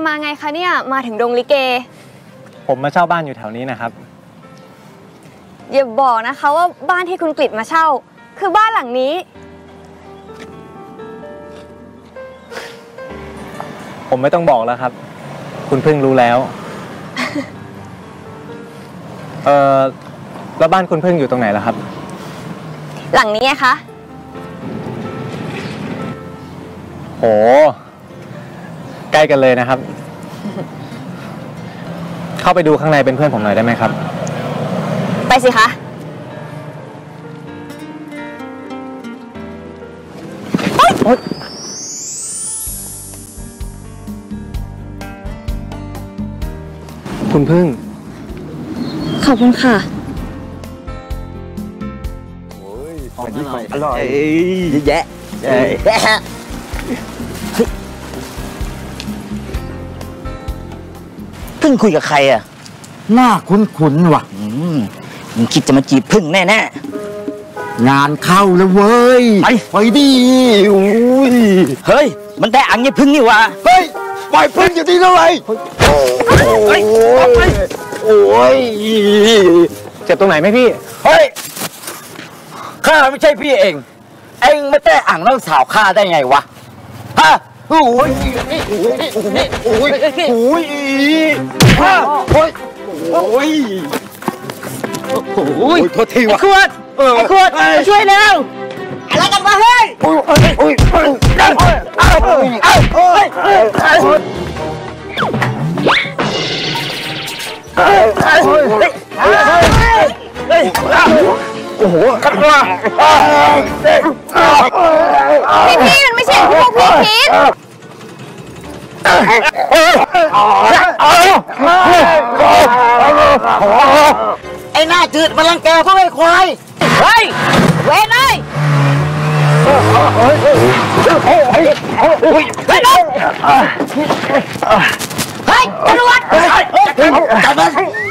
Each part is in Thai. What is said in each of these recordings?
มาไงคะเนี่ยมาถึงโรงลิเกผมมาเช่าบ้านอยู่แถวนี้นะครับอย่าบอกนะคะว่าบ้านที่คุณกฤษมาเช่าคือบ้านหลังนี้ผมไม่ต้องบอกแล้วครับคุณเพิ่งรู้แล้ว แล้วบ้านคุณเพิ่งอยู่ตรงไหนล่ะครับหลังนี้ไงคะโหใกล้กันเลยนะครับ เข้าไปดูข้างในเป็นเพื่อนผมหน่อยได้ไหมครับไปสิคะคุณพึ่งขอบคุณค่ะอร่อยแยะพึ่งคุยกับใครอ่ะหน้าคุ้นๆว่ะมึงคิดจะมาจีบพึ่งแน่งานเข้าแล้วเว้ยไปดิเฮ้ยมันแต่อังยี่พึ่งนี่วะเฮ้ยปล่อยพึ่งอยู่ที่นั่นเลยโอ้ยเจ็บตรงไหนไหมพี่เฮ้ยข้าไม่ใช่พี่เองไม่แต่อ่างน้องสาวข้าได้ไงวะฮะโอ้ยโอ้ยโอ้ยโอ้ยโอ้ยโอ้ยโทษทีวะไอ้ขวดช่วยเร็วอะไรกันวะเฮ้ยโอ้โหพี่มันไม่ใช่พวกพี่คิดไอ้หน้าจืดมันรังแกพวกไอ้ควายเฮ้ยเว้นเลยเฮ้ยตำรวจจับมัน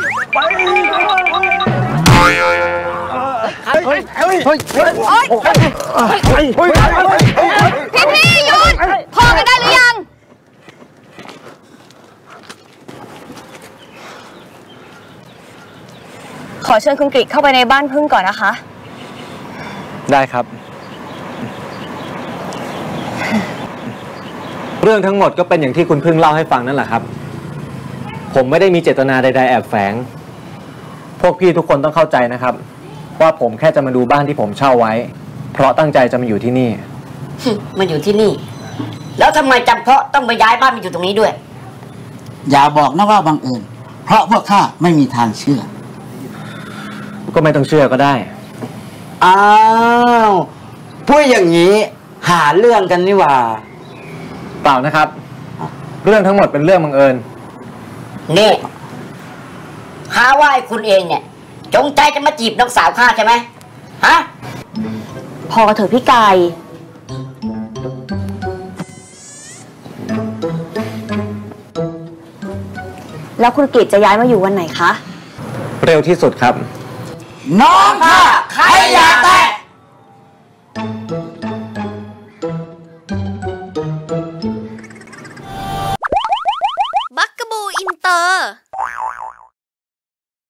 พี่หยุดพอกันได้หรือยังขอเชิญคุณกฤษเข้าไปในบ้านพึ่งก่อนนะคะได้ครับเรื่องทั้งหมดก็เป็นอย่างที่คุณพึ่งเล่าให้ฟังนั่นแหละครับผมไม่ได้มีเจตนาใดๆแอบแฝงพวกพี่ทุกคนต้องเข้าใจนะครับว่าผมแค่จะมาดูบ้านที่ผมเช่าไว้เพราะตั้งใจจะมาอยู่ที่นี่มาอยู่ที่นี่แล้วทำไมจำเพาะต้องไปย้ายบ้านมาอยู่ตรงนี้ด้วยอย่าบอกนะว่าบังเอิญเพราะพวกข้าไม่มีทางเชื่อก็ไม่ต้องเชื่อก็ได้อ้าวพูดอย่างนี้หาเรื่องกันนี่หว่าเปล่านะครับเรื่องทั้งหมดเป็นเรื่องบังเอิญนี่หาว่าไอ้คุณเองเนี่ยจงใจจะมาจีบน้องสาวข้าใช่ไหมฮะพอเถอะพี่ไก่แล้วคุณกฤษจะย้ายมาอยู่วันไหนคะเร็วที่สุดครับน้องข้าใครอยากแตะ